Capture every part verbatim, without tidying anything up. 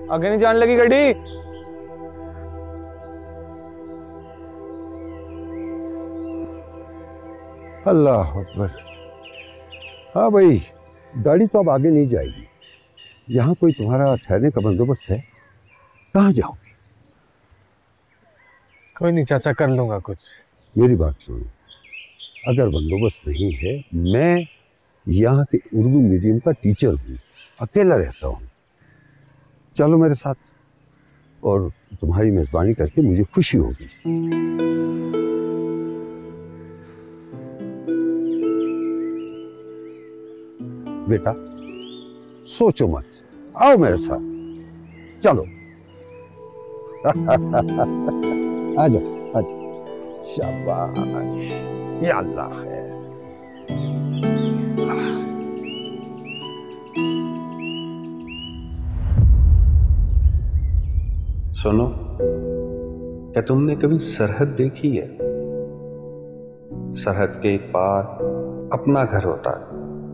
आगे नहीं जाने लगी गाड़ी। अल्लाह अकबर। हाँ भाई, गाड़ी तो अब आगे नहीं जाएगी। यहाँ कोई तुम्हारा ठहरने का बंदोबस्त है? कहाँ जाओगे? कोई नहीं चाचा, कर लूंगा कुछ। मेरी बात सुनो, अगर बंदोबस्त नहीं है, मैं यहाँ के उर्दू मीडियम का टीचर हूँ, अकेला रहता हूँ। चलो मेरे साथ, और तुम्हारी मेजबानी करके मुझे खुशी होगी। बेटा सोचो मत, आओ मेरे साथ, चलो। आ जाओ आ जाओ। शाबाश, या अल्लाह है। सुनो, क्या तुमने कभी सरहद देखी है? सरहद के एक पार अपना घर होता है।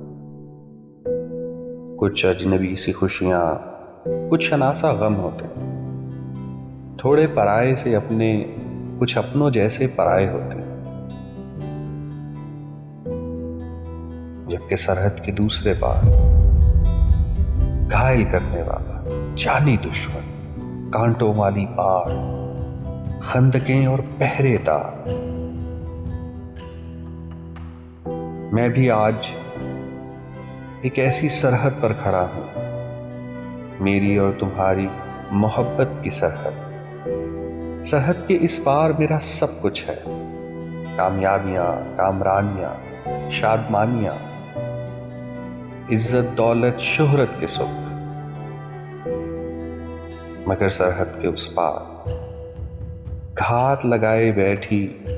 कुछ अजनबी सी खुशियां, कुछ शनासा गम होते हैं। थोड़े पराये से अपने, कुछ अपनों जैसे पराये होते हैं। जबकि सरहद के दूसरे पार घायल करने वाला जानी दुश्मन, कांटों वाली पार, खंदकें और पहरेदार। मैं भी आज एक ऐसी सरहद पर खड़ा हूं, मेरी और तुम्हारी मोहब्बत की सरहद। सरहद के इस पार मेरा सब कुछ है, कामयाबियां, कामरानियां, शादमानियां, इज्जत, दौलत, शोहरत के सुख। मगर सरहद के उस पार घात लगाए बैठी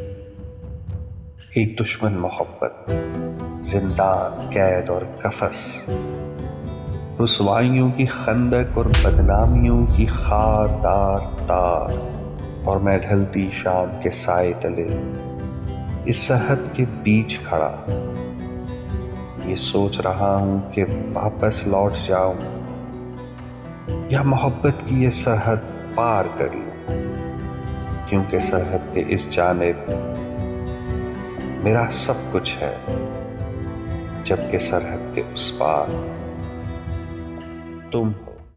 एक दुश्मन मोहब्बत, जिंदान, कैद और कफस, रुसवाइयों की खंदक और बदनामियों की खारदार तार। और मैं ढलती शाम के साए तले इस सरहद के बीच खड़ा, ये सोच रहा हूं कि वापस लौट जाऊं या मोहब्बत की ये सरहद पार कर लूं। क्योंकि सरहद के इस जानिब मेरा सब कुछ है, जबकि सरहद के उस पार तुम